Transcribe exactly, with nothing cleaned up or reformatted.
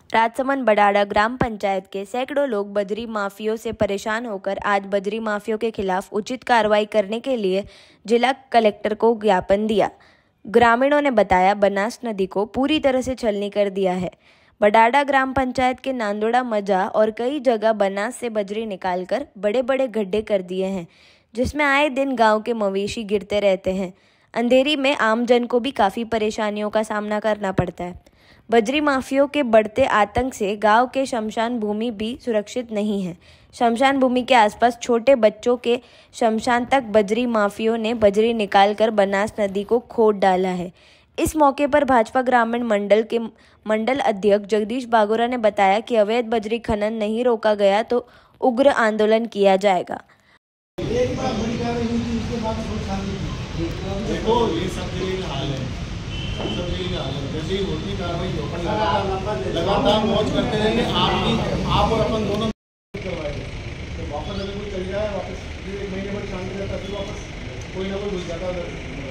राजसमंद बडाड़ा ग्राम पंचायत के सैकड़ों लोग बजरी माफियों से परेशान होकर आज बजरी माफियों के खिलाफ उचित कार्रवाई करने के लिए जिला कलेक्टर को ज्ञापन दिया। ग्रामीणों ने बताया, बनास नदी को पूरी तरह से छलनी कर दिया है। बडाड़ा ग्राम पंचायत के नांदोड़ा मजा और कई जगह बनास से बजरी निकालकर बड़े बड़े गड्ढे कर दिए हैं, जिसमें आए दिन गांव के मवेशी गिरते रहते हैं। अंधेरी में आमजन को भी काफ़ी परेशानियों का सामना करना पड़ता है। बजरी माफियों के बढ़ते आतंक से गांव के शमशान भूमि भी सुरक्षित नहीं है। शमशान भूमि के आसपास छोटे बच्चों के शमशान तक बजरी माफियों ने बजरी निकालकर बनास नदी को खोद डाला है। इस मौके पर भाजपा ग्रामीण मंडल के मंडल अध्यक्ष जगदीश बागोरा ने बताया कि अवैध बजरी खनन नहीं रोका गया तो उग्र आंदोलन किया जाएगा। देखो ये सब जगह हाल है, सब जगह हाल है। जैसे ही होती कार्रवाई लगातार मौज करते रहेंगे। आप आप और अपन दोनों करवाएंगे तो वापस अगर कोई चल जाए, वापस एक महीने बाद शांति रहता, फिर वापस कोई ना कोई घुस जाता।